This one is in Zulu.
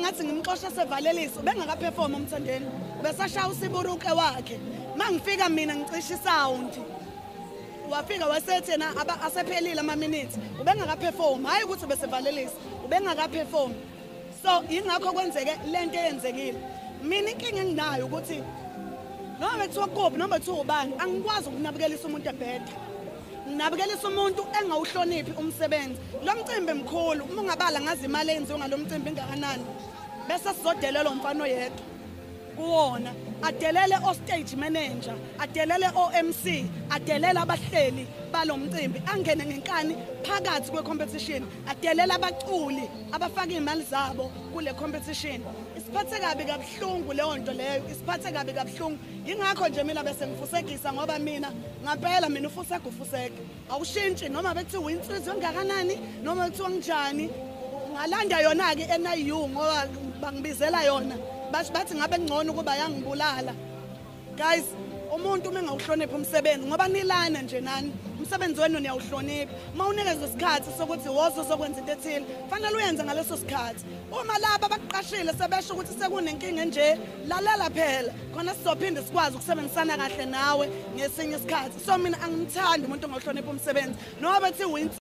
ngathi ngimxosha sevalelisa ubengakaperform uMthandeni besashaya usiburuke wakhe mangifika mina ngicisha isound wafika wasethi yena asephelile ama minutes ubengakaperform hayi ukuthi besevalelisa ubengakaperform so ingakho kwenzeke lento eyenzekile mina inkinga enginayo ukuthi noma bethiwa kopi noma bethiwa ubani angikwazi ukunabekelisa umuntu ebheda nginabekelisa umuntu engawuhloniphi umsebenzi lo mcimbi emkhulu uma ungabala ngazi imali enziwe ngalo mcimbi engakanani bese sizodelela umfana oyedwa kuwona adelele o-stage manager adelele o-MC adelele abahleli balomcimbi angene ngenkani phakathi kwe-competition adelele abaculi abafaka imali zabo kule competition isiphathe kabi kabuhlungu leyo nto leyo isiphathe kabi kabuhlungu ingakho nje mina bese ngifusegisa ngoba mina ngaphela mina ufuseke awushintshi noma bethi uyinsizwe engakanani noma bethi njani ngalanda yona ke NIU ngoba bangibizela yona bathi ngabe ngcono kuba yangibulala guys umuntu uma engawuhloniphi umsebenzi ngoba nilana nje nani umsebenzi wenu niyawuhlonipha mawunikeza isikhathi sokuthi wozo zokwenza into ethile fanele uyenze ngaleso sikhathi uma laba baqashile sebesho ukuthi sekunenkinga nje lalela phela khona sizophinde sikwazi ukusebenzisana kahle nawe ngesinye isikhathi so mina angimthandi umuntu ongawuhloniphi umsebenzi noma bethi